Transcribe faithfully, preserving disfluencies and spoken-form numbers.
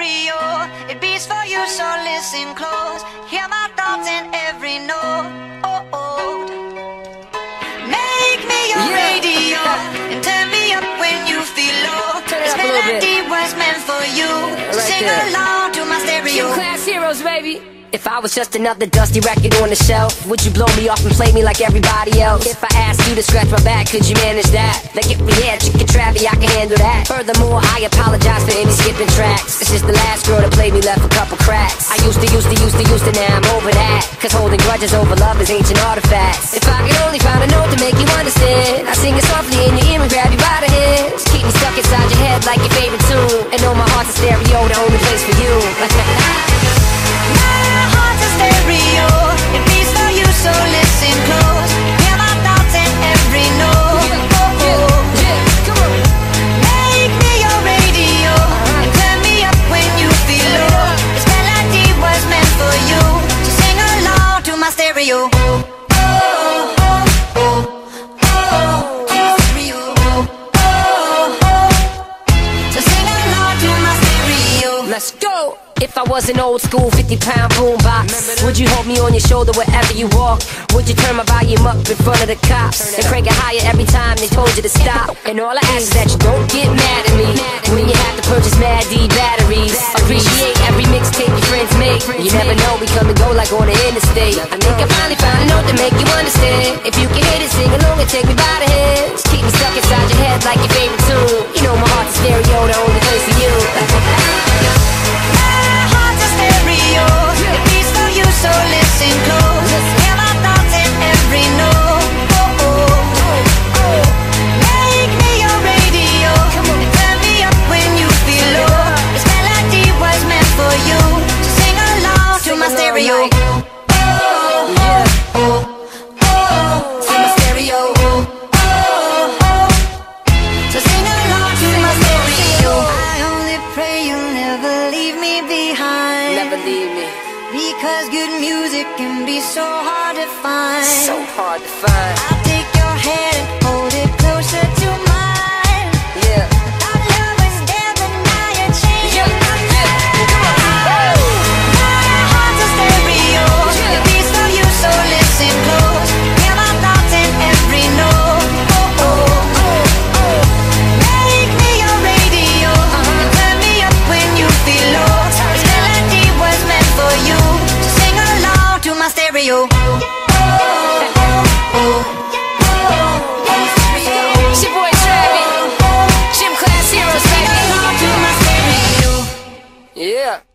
stereo. It beats for you, so listen close. Hear my thoughts in every note. Make me your Yeah. radio and turn me up when you feel low. Turn it This up a little bit. melody was meant for you. So Right sing there. along to my stereo. Gym Class Heroes, baby. If I was just another dusty record on the shelf, would you blow me off and play me like everybody else? If I asked you to scratch my back, could you manage that? Like if we had chicken trappy, I can handle that. Furthermore, I apologize for any skipping tracks. It's just the last girl that played me left a couple cracks. I used to, used to, used to, used to, now I'm over that. Cause holding grudges over love is ancient artifacts. If I could only find a note to make you understand, I sing it softly in your ear and grab you by the hands. Keep me stuck inside your head like your favorite tune. And know my heart's a stereo, the only place for you. Stereo, it beats for you, so listen close. Hear my thoughts in every note. Make me your radio and turn me up when you feel low. This melody was meant for you, so sing along to my stereo. So sing along to my stereo. Let's go! If I was an old school fifty pound boombox, would you hold me on your shoulder wherever you walk? Would you turn my volume up in front of the cops and crank it higher every time they told you to stop? And all I ask is that you don't get mad at me when you have to purchase Mad D batteries. Appreciate every mixtape your friends make. You never know, we come and go like on the interstate. I think I finally found a note to make you understand. If you can hit it, sing along and take me by the hands. Keep me stuck inside your head like your favorite tune. You know my heart's a stereo, the only place for you. Stereo, it beats for you, so listen close. Hear my thoughts in every note. Make me your radio and turn me up when you feel low. This melody was meant for you, so sing along to my stereo. To my stereo. So sing along to my stereo. I only pray you'll never leave me behind. Never leave me. Because good music can be so hard to find. So hard to find. I'll take your hand and hold it closer to mine. Yeah. Our love was there, but now you're changing my mind. My heart's a stereo. It beats for you, so listen close. Hear my thoughts in every note. Make me your radio and turn me up when you feel low. This melody was meant for you, so sing along to my stereo. It's your boy Travi, Gym Class Heroes, baby. Sing along to my stereo. Yeah.